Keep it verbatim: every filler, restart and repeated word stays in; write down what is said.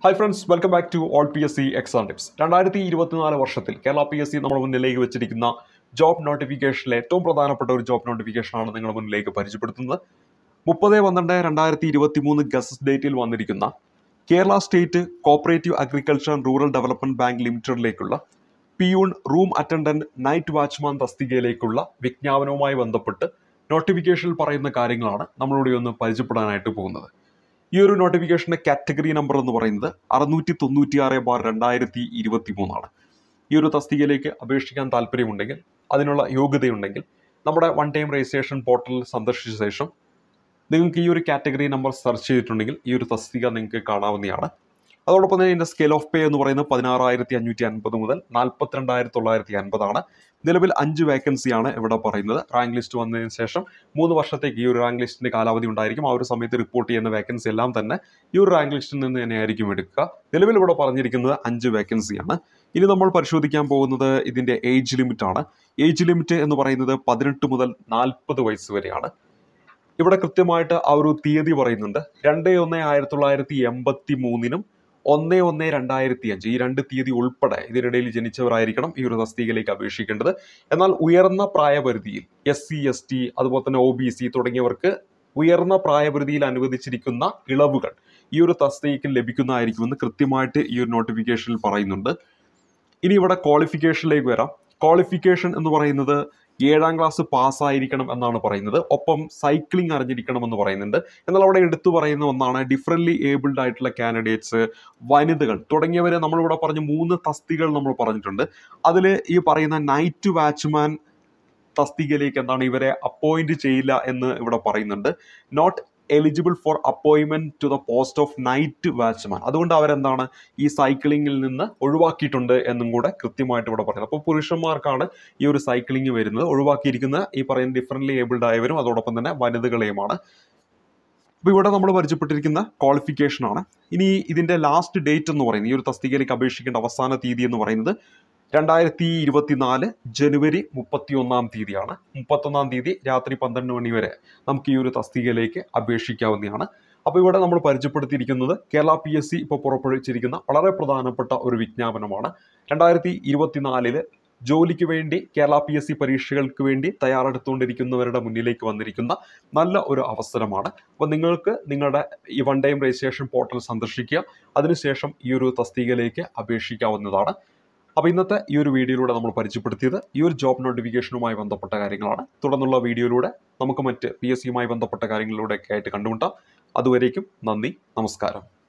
Hi friends, welcome back to all P S C exam tips. രണ്ടായിരത്തി ഇരുപത്തിനാല് വർഷത്തിൽ Kerala P S C നമ്മുടെ മുന്നിലേക്ക് വെച്ചിരിക്കുന്ന ജോബ് നോട്ടിഫിക്കേഷനിലെ ഏറ്റവും പ്രധാനപ്പെട്ട ഒരു ജോബ് നോട്ടിഫിക്കേഷനാണ് നിങ്ങളുടെ മുന്നിലേക്ക് പരിചയപ്പെടുത്തുന്നത്. മുപ്പത് പന്ത്രണ്ട് രണ്ടായിരത്തി ഇരുപത്തി മൂന്ന് ഗസറ്റ് ഡേറ്റിൽ വന്നിരിക്കുന്ന Kerala state cooperative agriculture and rural development bank ലിമിറ്റഡിലേക്കുള്ള peon room attendant night watchman തസ്തികയിലേക്കുള്ള വിജ്ഞാപനവുമായി ബന്ധപ്പെട്ട് നോട്ടിഫിക്കേഷനിൽ പറയുന്ന കാര്യങ്ങളാണ് നമ്മളിവിടെ ഒന്ന് പരിചയപ്പെടാനായിട്ട് പോകുന്നത്. ഈ ഒരു നോട്ടിഫിക്കേഷന്റെ കാറ്റഗറി നമ്പർ എന്ന് പറയുന്നത് അറുന്നൂറ്റി തൊണ്ണൂറ്റി ആറ് ബാർ രണ്ടായിരത്തി ഇരുപത്തി മൂന്നാണ്. ഈ ഒരു തസ്തികയിലേക്ക് അപേക്ഷിക്കാൻ താല്പര്യമുണ്ടെങ്കിൽ, അതിനുള്ള യോഗ്യതയുണ്ടെങ്കിൽ നമ്മുടെ വൺ ടൈം രജിസ്ട്രേഷൻ പോർട്ടൽ സന്ദർശിച്ച ശേഷം നിങ്ങൾക്ക് ഈ ഒരു കാറ്റഗറി നമ്പർ സെർച്ച് ചെയ്തിട്ടുണ്ടെങ്കിൽ ഈ ഒരു തസ്തിക നിങ്ങൾക്ക് കാണാവുന്നതാണ്. അതോടൊപ്പം തന്നെ ഇതിൻ്റെ സ്കെയിൽ ഓഫ് പേ എന്ന് പറയുന്നത് പതിനാറായിരത്തി അഞ്ഞൂറ്റി അൻപത് മുതൽ നാൽപ്പത്തിരണ്ടായിരത്തി തൊള്ളായിരത്തി അൻപതാണ്. നിലവിൽ അഞ്ച് വേക്കൻസിയാണ് ഇവിടെ പറയുന്നത്. റാങ്ക് ലിസ്റ്റ് വന്നതിന് ശേഷം മൂന്ന് വർഷത്തേക്ക് ഈ ഒരു റാങ്ക് ലിസ്റ്റിന്റെ കാലാവധി ഉണ്ടായിരിക്കും. ആ ഒരു സമയത്ത് റിപ്പോർട്ട് ചെയ്യുന്ന വേക്കൻസി എല്ലാം തന്നെ ഈ ഒരു റാങ്ക് ലിസ്റ്റിൽ നിന്ന് തന്നെയായിരിക്കും എടുക്കുക. നിലവിൽ ഇവിടെ പറഞ്ഞിരിക്കുന്നത് അഞ്ച് വേക്കൻസിയാണ്. ഇനി നമ്മൾ പരിശോധിക്കാൻ പോകുന്നത് ഇതിന്റെ ഏജ് ലിമിറ്റ് ആണ്. ഏജ് ലിമിറ്റ് എന്ന് പറയുന്നത് പതിനെട്ട് മുതൽ നാൽപ്പത് വയസ്സ് വരെയാണ്. ഇവിടെ കൃത്യമായിട്ട് ആ ഒരു തീയതി പറയുന്നുണ്ട്. രണ്ട് ഒന്ന് ആയിരത്തി തൊള്ളായിരത്തി എൺപത്തി മൂന്നിനും ഒന്ന് ഒന്ന് രണ്ടായിരത്തി അഞ്ച് ഈ രണ്ട് തീയതി ഉൾപ്പെടെ ഇതിനിടയിൽ ജനിച്ചവരായിരിക്കണം ഈ ഒരു തസ്തികയിലേക്ക് അപേക്ഷിക്കേണ്ടത്. എന്നാൽ ഉയർന്ന പ്രായപരിധിയിൽ എസ് സി എസ് ടി അതുപോലെ തന്നെ ഒ ബി സി തുടങ്ങിയവർക്ക് ഉയർന്ന പ്രായപരിധിയിൽ അനുവദിച്ചിരിക്കുന്ന ഇളവുകൾ ഈ ഒരു തസ്തികയ്ക്ക് ലഭിക്കുന്നതായിരിക്കുമെന്ന് കൃത്യമായിട്ട് ഈ ഒരു നോട്ടിഫിക്കേഷനിൽ പറയുന്നുണ്ട്. ഇനി ഇവിടെ ക്വാളിഫിക്കേഷനിലേക്ക് വരാം. ക്വാളിഫിക്കേഷൻ എന്ന് പറയുന്നത് ഏഴാം ക്ലാസ് പാസ്സായിരിക്കണം എന്നാണ് പറയുന്നത്. ഒപ്പം സൈക്ലിംഗ് അറിഞ്ഞിരിക്കണം എന്ന് പറയുന്നുണ്ട്. എന്നാൽ അവിടെ എടുത്തു പറയുന്ന ഒന്നാണ് ഡിഫറൻ്റ്ലി ഏബിൾഡ് ആയിട്ടുള്ള കാൻഡിഡേറ്റ്സ്, വനിതകൾ തുടങ്ങിയവരെ നമ്മളിവിടെ പറഞ്ഞ മൂന്ന് തസ്തികകൾ നമ്മൾ പറഞ്ഞിട്ടുണ്ട്. അതിൽ ഈ പറയുന്ന നൈറ്റ് വാച്ച്മാൻ തസ്തികയിലേക്ക് എന്താണ് ഇവരെ അപ്പോയിന്റ് ചെയ്യില്ല എന്ന് ഇവിടെ പറയുന്നുണ്ട്. നോട്ട് എലിജിബിൾ ഫോർ അപ്പോയിൻമെന്റ് to the post of night watchman. അതുകൊണ്ട് അവരെന്താണ് ഈ സൈക്ലിങ്ങിൽ നിന്ന് ഒഴിവാക്കിയിട്ടുണ്ട് എന്നും കൂടെ കൃത്യമായിട്ട് ഇവിടെ പറയുന്നത്. അപ്പോൾ പുരുഷന്മാർക്കാണ് ഈ ഒരു സൈക്ലിംഗ് വരുന്നത്. ഒഴിവാക്കിയിരിക്കുന്ന ഈ പറയുന്ന ഡിഫറൻ്റ്ലി ഏബിൾഡ് ആയവരും അതോടൊപ്പം തന്നെ വനിതകളെയുമാണ്. അപ്പോൾ ഇവിടെ നമ്മൾ പരിചയപ്പെട്ടിരിക്കുന്ന ക്വാളിഫിക്കേഷൻ ആണ്. ഇനി ഇതിന്റെ ലാസ്റ്റ് ഡേറ്റ് എന്ന് പറയുന്നത് ഈ ഒരു തസ്തികയിലേക്ക് അപേക്ഷിക്കേണ്ട അവസാന തീയതി എന്ന് പറയുന്നത് രണ്ടായിരത്തി ഇരുപത്തിനാല് ജനുവരി മുപ്പത്തി ഒന്നാം തീയതിയാണ്. മുപ്പത്തൊന്നാം തീയതി രാത്രി പന്ത്രണ്ട് മണി വരെ നമുക്ക് ഈ ഒരു തസ്തികയിലേക്ക് അപേക്ഷിക്കാവുന്നതാണ്. അപ്പോൾ ഇവിടെ നമ്മൾ പരിചയപ്പെടുത്തിയിരിക്കുന്നത് കേരള പി എസ് സി ഇപ്പോൾ പുറപ്പെടുവിച്ചിരിക്കുന്ന വളരെ പ്രധാനപ്പെട്ട ഒരു വിജ്ഞാപനമാണ്. രണ്ടായിരത്തി ഇരുപത്തിനാലില് ജോലിക്ക് വേണ്ടി കേരള പി എസ് സി പരീക്ഷകൾക്ക് വേണ്ടി തയ്യാറെടുത്തുകൊണ്ടിരിക്കുന്നവരുടെ മുന്നിലേക്ക് വന്നിരിക്കുന്ന നല്ല ഒരു അവസരമാണ്. അപ്പോൾ നിങ്ങൾക്ക് നിങ്ങളുടെ ഈ വൺ ടൈം രജിസ്ട്രേഷൻ പോർട്ടൽ സന്ദർശിക്കുക. അതിനുശേഷം ഈ ഒരു തസ്തികയിലേക്ക് അപേക്ഷിക്കാവുന്നതാണ്. അപ്പോൾ ഇന്നത്തെ ഈ ഒരു വീഡിയോയിലൂടെ നമ്മൾ പരിചയപ്പെടുത്തിയത് ഈ ഒരു ജോബ് നോട്ടിഫിക്കേഷനുമായി ബന്ധപ്പെട്ട കാര്യങ്ങളാണ്. തുടർന്നുള്ള വീഡിയോയിലൂടെ നമുക്ക് മറ്റ് പി എസ് സിയുമായി ബന്ധപ്പെട്ട കാര്യങ്ങളിലൂടെയൊക്കെ ആയിട്ട് കണ്ടുമുട്ടാം. അതുവരേക്കും നന്ദി, നമസ്കാരം.